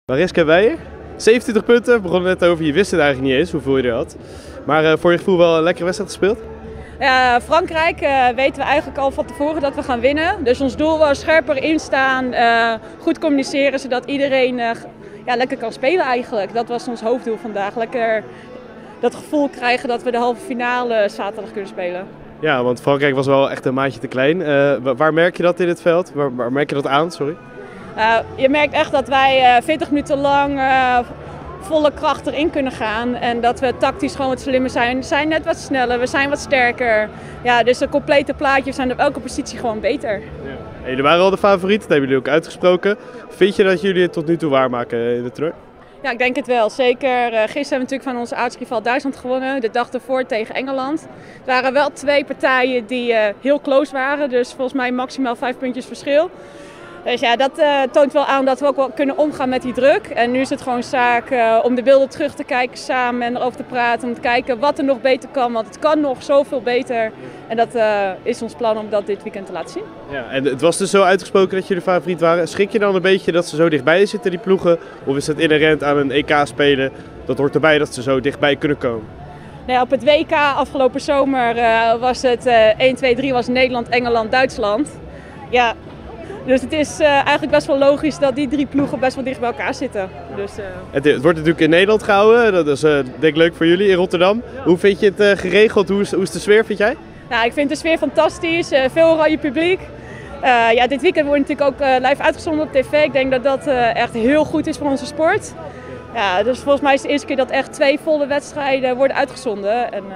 Mariska Weijer, 27 punten, we begonnen net over, je wist het eigenlijk niet eens hoeveel je er had. Maar voor je gevoel wel een lekkere wedstrijd gespeeld? Ja, Frankrijk weten we eigenlijk al van tevoren dat we gaan winnen. Dus ons doel was scherper instaan, goed communiceren, zodat iedereen lekker kan spelen eigenlijk. Dat was ons hoofddoel vandaag. Lekker dat gevoel krijgen dat we de halve finale zaterdag kunnen spelen. Ja, want Frankrijk was wel echt een maatje te klein. Waar merk je dat in het veld? Waar merk je dat aan? Sorry. Je merkt echt dat wij 40 minuten lang volle kracht erin kunnen gaan. En dat we tactisch gewoon wat slimmer zijn. We zijn net wat sneller, we zijn wat sterker. Ja, dus een complete plaatje, we zijn op elke positie gewoon beter. Ja. Hey, jullie waren al de favoriet, dat hebben jullie ook uitgesproken. Vind je dat jullie het tot nu toe waarmaken in de toernooi? Ja, ik denk het wel. Zeker. Gisteren hebben we natuurlijk van onze aartsrivaal Duitsland gewonnen. De dag ervoor tegen Engeland. Er waren wel twee partijen die heel close waren. Dus volgens mij maximaal 5 puntjes verschil. Dus ja, dat toont wel aan dat we ook wel kunnen omgaan met die druk. En nu is het gewoon zaak om de beelden terug te kijken samen en erover te praten. Om te kijken wat er nog beter kan, want het kan nog zoveel beter. En dat is ons plan om dat dit weekend te laten zien. Ja, en het was dus zo uitgesproken dat jullie favoriet waren. Schrik je dan een beetje dat ze zo dichtbij zitten, die ploegen? Of is het inherent aan een EK spelen? Dat hoort erbij dat ze zo dichtbij kunnen komen. Nou ja, op het WK afgelopen zomer was het 1, 2, 3 was Nederland, Engeland, Duitsland. Ja. Dus het is eigenlijk best wel logisch dat die 3 ploegen best wel dicht bij elkaar zitten. Dus, het wordt natuurlijk in Nederland gehouden, dat is denk ik leuk voor jullie in Rotterdam. Ja. Hoe vind je het geregeld? Hoe is de sfeer, vind jij? Nou, ik vind de sfeer fantastisch, veel oranje publiek. Ja, dit weekend wordt natuurlijk ook live uitgezonden op tv. Ik denk dat dat echt heel goed is voor onze sport. Ja, dus volgens mij is het de eerste keer dat echt 2 volle wedstrijden worden uitgezonden. En,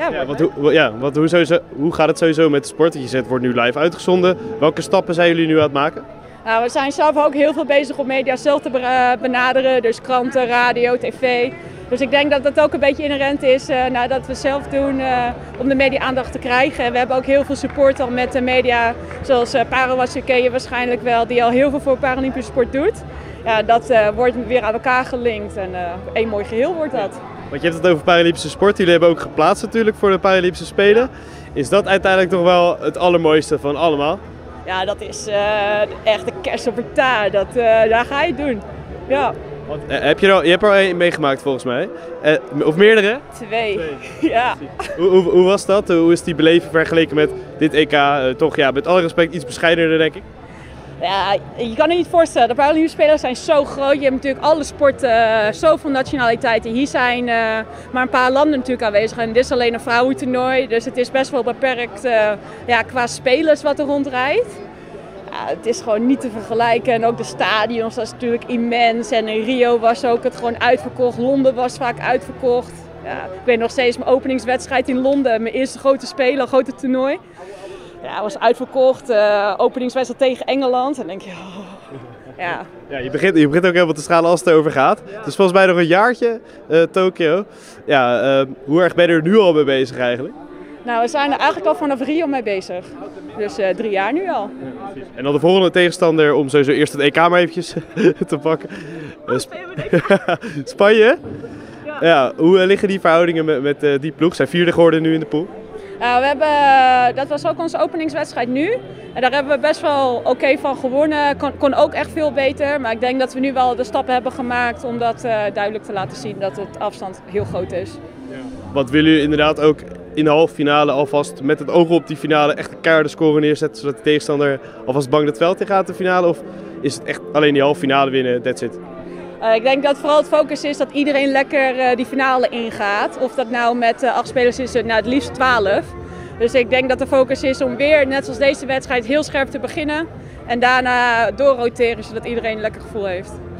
hoe gaat het sowieso met de sport? Je zegt het wordt nu live uitgezonden. Welke stappen zijn jullie nu aan het maken? Nou, we zijn zelf ook heel veel bezig om media zelf te benaderen. Dus kranten, radio, tv. Dus ik denk dat dat ook een beetje inherent is dat we zelf doen om de media aandacht te krijgen. En we hebben ook heel veel support al met de media, zoals Parawas ken je waarschijnlijk wel, die al heel veel voor Paralympische sport doet. Ja, dat wordt weer aan elkaar gelinkt en één mooi geheel wordt dat. Want je hebt het over Paralympische sport, jullie hebben ook geplaatst natuurlijk voor de Paralympische Spelen. Is dat uiteindelijk toch wel het allermooiste van allemaal? Ja, dat is echt de kers op de taart, daar ga je het doen. Ja. Want, je hebt er al 1 meegemaakt volgens mij, of meerdere? 2. Ja. Hoe was dat? Hoe is die beleving vergeleken met dit EK? Toch ja, met alle respect iets bescheidener denk ik. Ja, je kan je niet voorstellen. De Paralympische Spelen zijn zo groot. Je hebt natuurlijk alle sporten, zoveel nationaliteiten. Hier zijn maar een paar landen natuurlijk aanwezig. En dit is alleen een vrouwentoernooi. Dus het is best wel beperkt qua spelers wat er rondrijdt. Ja, het is gewoon niet te vergelijken. En ook de stadions, dat is natuurlijk immens. En in Rio was ook het gewoon uitverkocht. Londen was vaak uitverkocht. Ja, ik weet nog steeds mijn openingswedstrijd in Londen. Mijn eerste grote spelen, een grote toernooi. Ja, was uitverkocht, openingswedstrijd tegen Engeland. En dan denk je, ja. Ja, je begint ook helemaal te stralen als het erover gaat. Ja. Het is volgens mij nog een jaartje, Tokio. Ja, hoe erg ben je er nu al mee bezig eigenlijk? Nou, we zijn er eigenlijk al vanaf Rio mee bezig. Dus 3 jaar nu al. Ja, en dan de volgende tegenstander om sowieso eerst het EK maar eventjes te pakken. Spanje? Ja. Ja, hoe liggen die verhoudingen met die ploeg? Zijn 4e geworden nu in de pool? Dat was ook onze openingswedstrijd nu. En daar hebben we best wel oké van gewonnen. Kon ook echt veel beter. Maar ik denk dat we nu wel de stappen hebben gemaakt om dat duidelijk te laten zien dat het afstand heel groot is. Ja. Wat willen jullie inderdaad ook in de halve finale alvast met het oog op die finale echt een keiharde score neerzetten, zodat de tegenstander alvast bang het veld in gaat de finale? Of is het echt alleen die halve finale winnen, that's it? Ik denk dat vooral het focus is dat iedereen lekker die finale ingaat. Of dat nou met 8 spelers is, het liefst 12. Dus ik denk dat de focus is om weer, net zoals deze wedstrijd, heel scherp te beginnen. En daarna doorroteren, zodat iedereen een lekker gevoel heeft.